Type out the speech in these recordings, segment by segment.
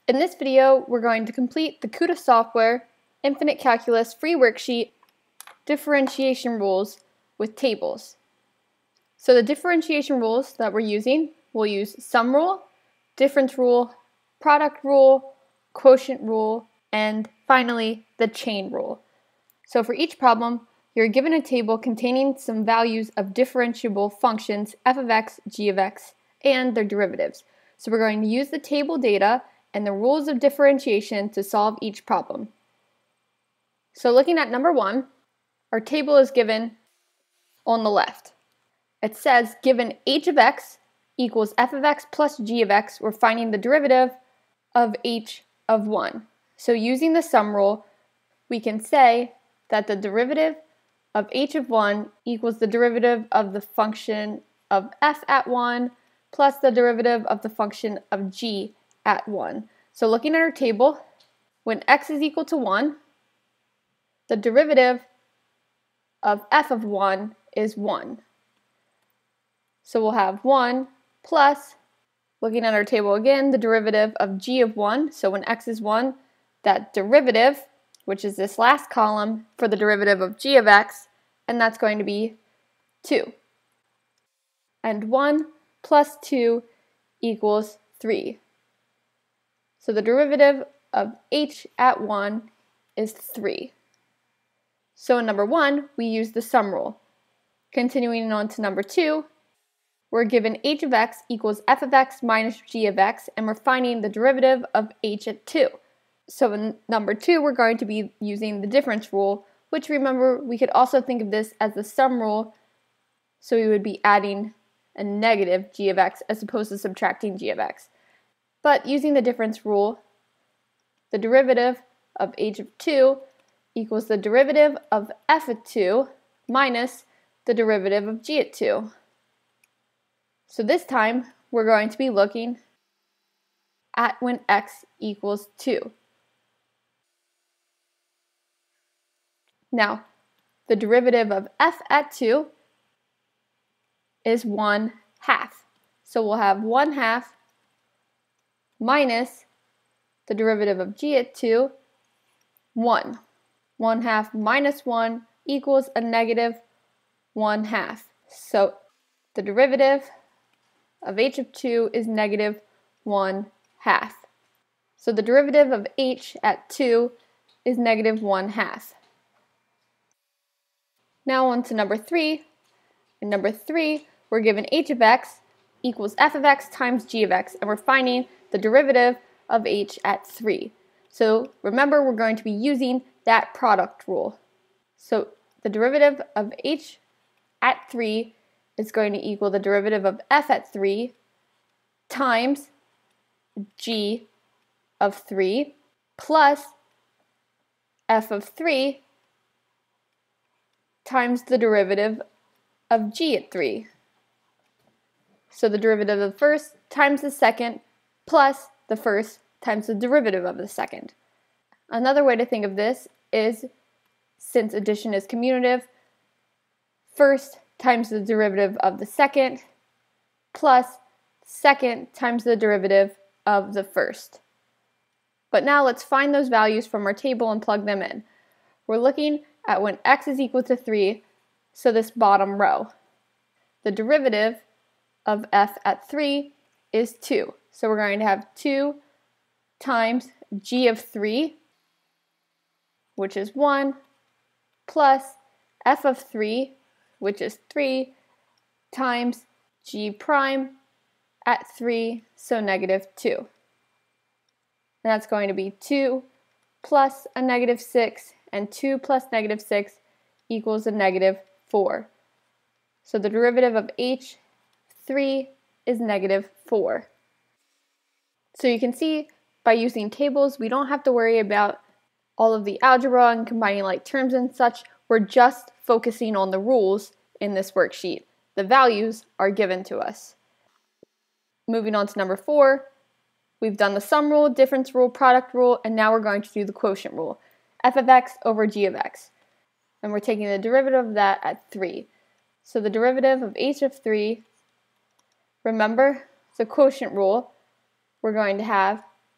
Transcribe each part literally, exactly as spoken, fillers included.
In this video, we're going to complete the KutaSoftware Infinite Calculus free worksheet, Differentiation Rules with Tables. So the differentiation rules that we're using, we'll use sum rule, difference rule, product rule, quotient rule, and finally the chain rule. So for each problem, you're given a table containing some values of differentiable functions f of x, g of x, and their derivatives. So we're going to use the table data and the rules of differentiation to solve each problem. So looking at number one, our table is given on the left. It says given h of x equals f of x plus g of x, we're finding the derivative of h of one. So using the sum rule, we can say that the derivative of h of one equals the derivative of the function of f at one plus the derivative of the function of g at one. So looking at our table, when x is equal to one, the derivative of f of one is one. So we'll have one plus, looking at our table again, the derivative of g of one. So when x is one, that derivative, which is this last column for the derivative of g of x, and that's going to be two. And one plus two equals three. So the derivative of h at one is three. So in number one, we use the sum rule. Continuing on to number two, we're given h of x equals f of x minus g of x, and we're finding the derivative of h at two. So in number two, we're going to be using the difference rule, which remember, we could also think of this as the sum rule, so we would be adding a negative g of x as opposed to subtracting g of x. But using the difference rule, the derivative of h of two equals the derivative of f at two minus the derivative of g at two. So this time, we're going to be looking at when x equals two. Now, the derivative of f at two is one half. So we'll have one half minus the derivative of g at two, one. one half minus one equals a negative one half. So the derivative of h of two is negative one half. So the derivative of h at two is negative one half. Now on to number three. In number three, we're given h of x equals f of x times g of x, and we're finding the derivative of h at three. So remember, we're going to be using that product rule. So the derivative of h at three is going to equal the derivative of f at three times g of three plus f of three times the derivative of g at three. So the derivative of the first times the second plus the first times the derivative of the second. Another way to think of this is, since addition is commutative, first times the derivative of the second plus second times the derivative of the first. But now let's find those values from our table and plug them in. We're looking at when x is equal to three, so this bottom row. The derivative of f at three is two. So we're going to have two times g of three, which is one, plus f of three, which is three, times g prime at three, so negative two. And that's going to be two plus a negative six, and two plus negative six equals a negative four. So the derivative of h three is negative four. So you can see by using tables, we don't have to worry about all of the algebra and combining like terms and such. We're just focusing on the rules in this worksheet. The values are given to us. Moving on to number four, we've done the sum rule, difference rule, product rule, and now we're going to do the quotient rule. F of x over g of x. And we're taking the derivative of that at three. So the derivative of h of three, remember the quotient rule, we're going to have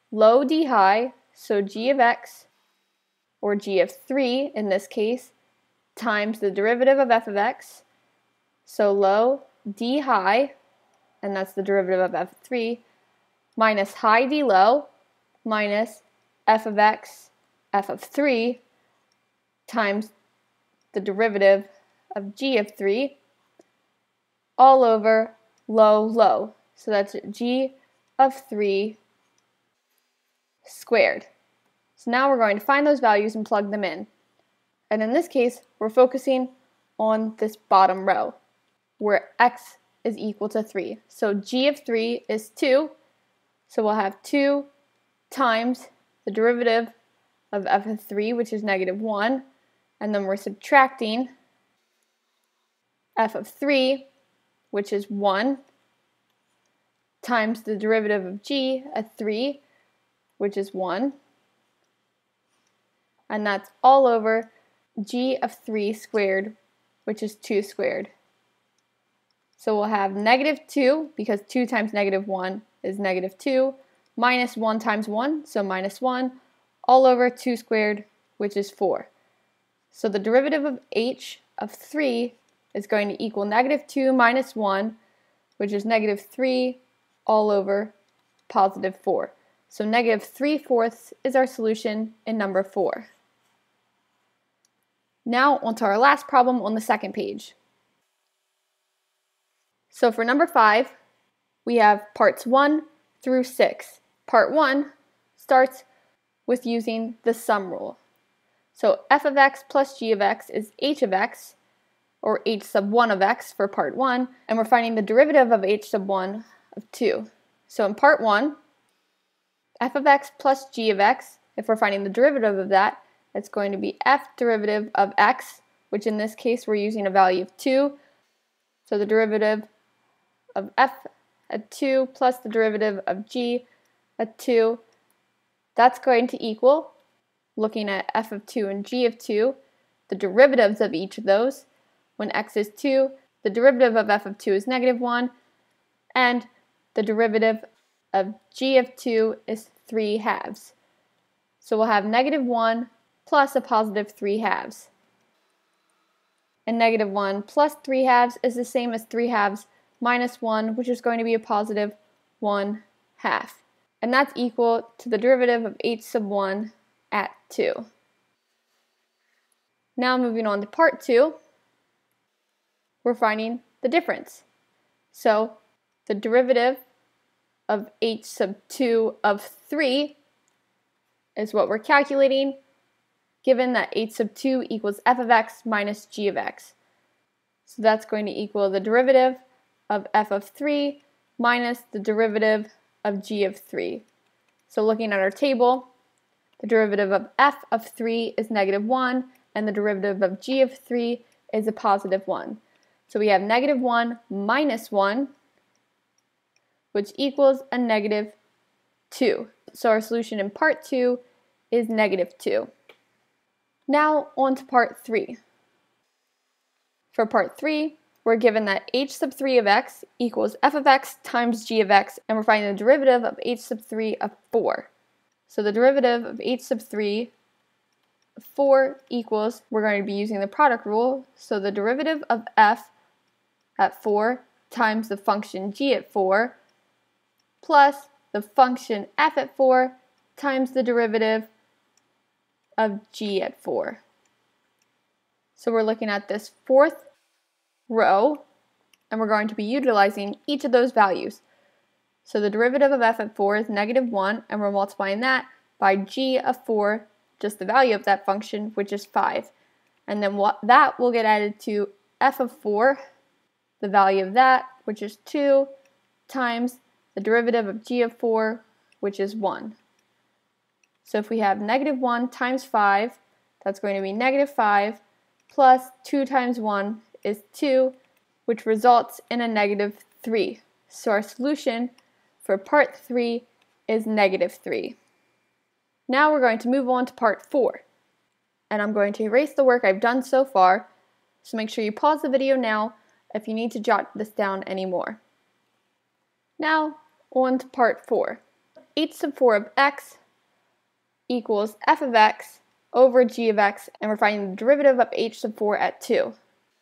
low d high, so g of x, or g of three in this case, times the derivative of f of x, so low d high, and that's the derivative of f of three, minus high d low, minus f of x, f of three, times the derivative of g of three, all over low low. So that's g of three squared. So now we're going to find those values and plug them in. And in this case, we're focusing on this bottom row, where x is equal to three. So g of three is two, so we'll have two times the derivative of f of three, which is negative one, and then we're subtracting f of three, which is one, times the derivative of g at three, which is one, and that's all over g of three squared, which is two squared. So we'll have negative two, because two times negative one is negative two, minus one times one, so minus one, all over two squared, which is four. So the derivative of h of three is going to equal negative two minus one, which is negative three, all over positive four. So negative three fourths is our solution in number four. Now onto our last problem on the second page. So for number five, we have parts one through six. Part one starts with using the sum rule. So f of x plus g of x is h of x, or h sub one of x for part one, and we're finding the derivative of h sub one of two. So in part one, f of x plus g of x, if we're finding the derivative of that, it's going to be f derivative of x, which in this case we're using a value of two. So the derivative of f at two plus the derivative of g at two, that's going to equal, looking at f of two and g of two, the derivatives of each of those. When x is two, the derivative of f of two is negative one, and the derivative of g of two is three halves. So we'll have negative one plus a positive three halves. And negative one plus three halves is the same as three halves minus one, which is going to be a positive one half. And that's equal to the derivative of h sub one at two. Now moving on to part two, we're finding the difference. So the derivative of h sub two of three is what we're calculating, given that h sub two equals f of x minus g of x. So that's going to equal the derivative of f of three minus the derivative of g of three. So looking at our table, the derivative of f of three is negative one, and the derivative of g of three is a positive one. So we have negative one minus one, which equals a negative two. So our solution in part two is negative two. Now on to part three. For part three, we're given that h sub three of x equals f of x times g of x, and we're finding the derivative of h sub three of four. So the derivative of h sub three of four equals, we're going to be using the product rule, so the derivative of f at four times the function g at four plus the function f at four times the derivative of g at four. So we're looking at this fourth row, and we're going to be utilizing each of those values. So the derivative of f at four is negative one, and we're multiplying that by g of four, just the value of that function, which is five. And then what that will get added to f of four, the value of that, which is two, times the derivative of g of four, which is one. So if we have negative one times five, that's going to be negative five, plus two times one is two, which results in a negative three. So our solution for part three is negative three. Now we're going to move on to part four. And I'm going to erase the work I've done so far, so make sure you pause the video now if you need to jot this down anymore. Now on to part four. h sub four of x equals f of x over g of x, and we're finding the derivative of h sub four at two.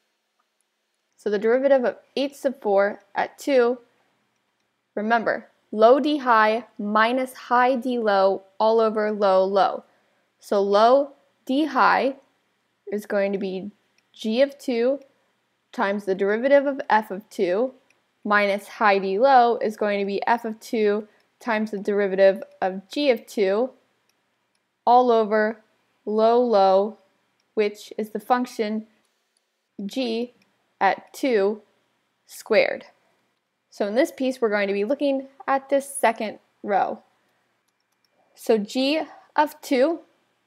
So the derivative of h sub four at two, remember, low d high minus high d low all over low low. So low d high is going to be g of two times the derivative of f of two minus high d low is going to be f of two times the derivative of g of two all over low low, which is the function g at two squared. So in this piece, we're going to be looking at this second row. So g of two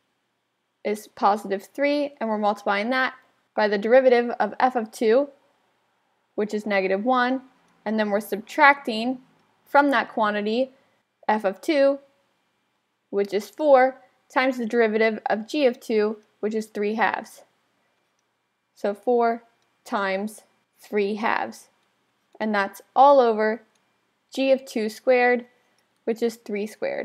is positive three, and we're multiplying that by the derivative of f of two, which is negative one, and then we're subtracting from that quantity f of two, which is four, times the derivative of g of two, which is three halves. So four times three halves. And that's all over g of two squared, which is three squared.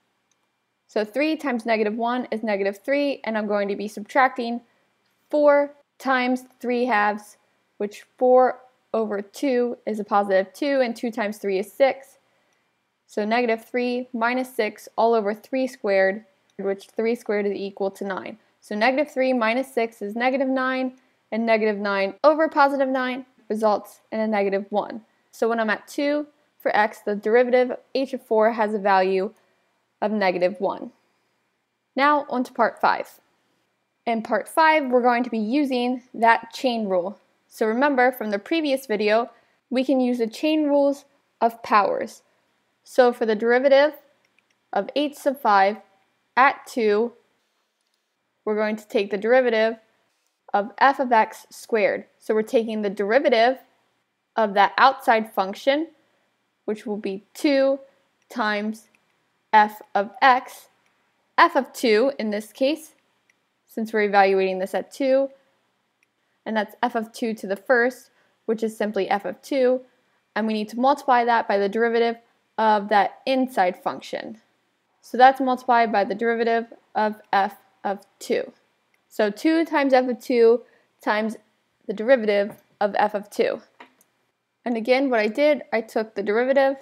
So three times negative one is negative three, and I'm going to be subtracting four times three halves, which four over two is a positive two, and two times three is six. So negative three minus six all over three squared, which three squared is equal to nine. So negative three minus six is negative nine, and negative nine over positive nine results in a negative one. So when I'm at two for x, the derivative of h of four has a value of negative one. Now on to part five. In part five, we're going to be using that chain rule. So remember from the previous video, we can use the chain rules of powers. So for the derivative of h sub five at two, we're going to take the derivative of f of x squared. So we're taking the derivative of that outside function, which will be two times f of x, f of two in this case, since we're evaluating this at two, and that's f of two to the first, which is simply f of two, and we need to multiply that by the derivative of that inside function. So that's multiplied by the derivative of f of two. So two times f of two times the derivative of f of two. And again, what I did, I took the derivative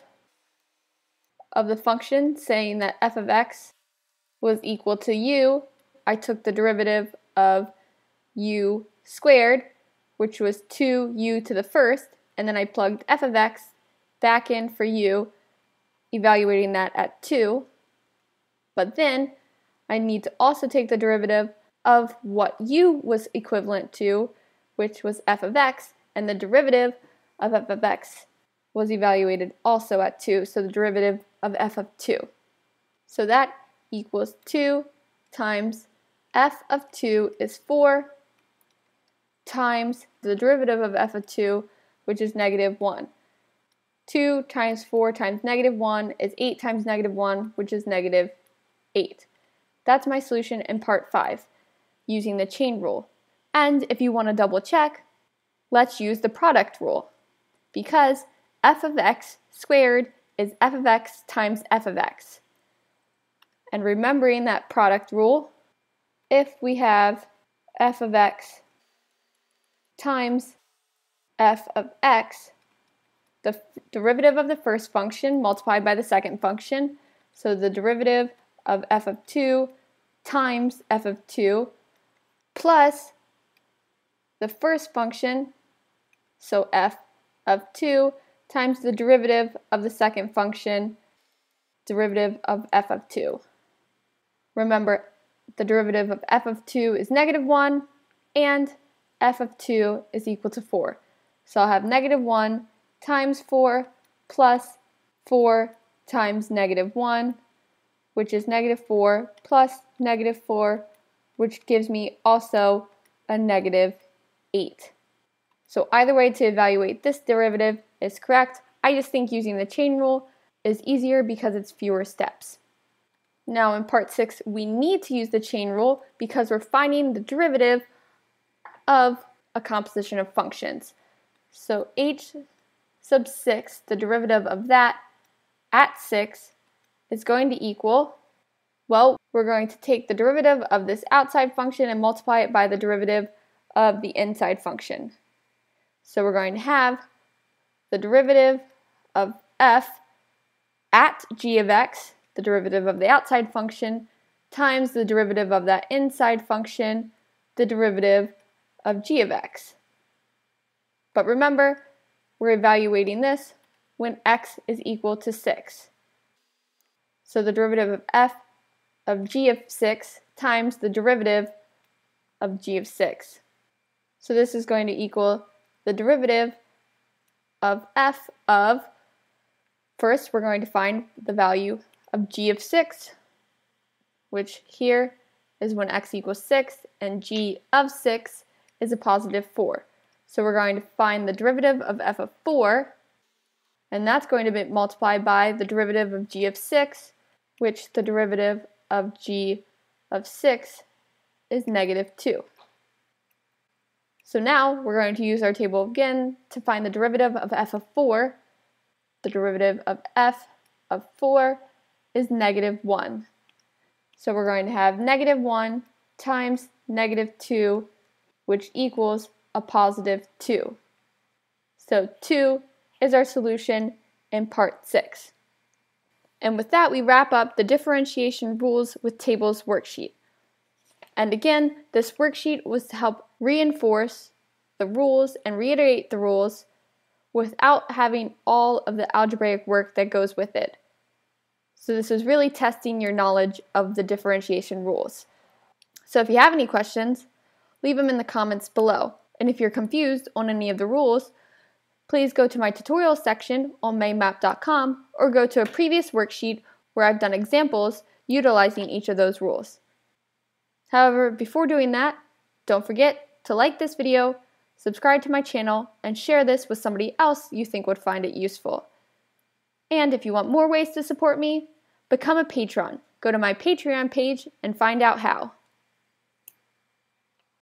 of the function saying that f of x was equal to u. I took the derivative of u squared, which was two u to the first, and then I plugged f of x back in for u, evaluating that at two. But then I need to also take the derivative of what u was equivalent to, which was f of x, and the derivative of f of x was evaluated also at two, so the derivative of f of two. So that equals two times f of two is four times the derivative of f of two, which is negative one. two times four times negative one is eight times negative one, which is negative eight. That's my solution in part five, using the chain rule. And if you want to double check, let's use the product rule, because f of x squared is f of x times f of x. And remembering that product rule, if we have f of x times f of x, the derivative of the first function multiplied by the second function, so the derivative of f of two times f of two plus the first function, so f of two times the derivative of the second function, derivative of f of two. Remember, the derivative of f of two is negative one, and f of two is equal to four. So I'll have negative one times four plus four times negative one, which is negative four plus negative four, which gives me also a negative eight. So either way to evaluate this derivative is correct. I just think using the chain rule is easier because it's fewer steps. Now in part six, we need to use the chain rule because we're finding the derivative of a composition of functions. So h sub six, the derivative of that at six, is going to equal, well, we're going to take the derivative of this outside function and multiply it by the derivative of the inside function. So we're going to have the derivative of f at g of x, the derivative of the outside function, times the derivative of that inside function, the derivative of g of x. But remember, we're evaluating this when x is equal to six. So the derivative of f of g of six times the derivative of g of six. So this is going to equal the derivative of f of, first we're going to find the value of g of six, which here is when x equals six, and g of six is a positive four. So we're going to find the derivative of f of four, and that's going to be multiplied by the derivative of g of six, which the derivative of g of six is negative two. So now we're going to use our table again to find the derivative of f of four. The derivative of f of four is negative one. So we're going to have negative one times negative two, which equals a positive two. So two is our solution in part six. And with that, we wrap up the differentiation rules with tables worksheet. And again, this worksheet was to help reinforce the rules and reiterate the rules without having all of the algebraic work that goes with it. So this is really testing your knowledge of the differentiation rules. So if you have any questions, leave them in the comments below. And if you're confused on any of the rules, please go to my tutorial section on maymap dot com or go to a previous worksheet where I've done examples utilizing each of those rules. However, before doing that, don't forget to like this video, subscribe to my channel, and share this with somebody else you think would find it useful. And if you want more ways to support me, become a patron. Go to my Patreon page and find out how.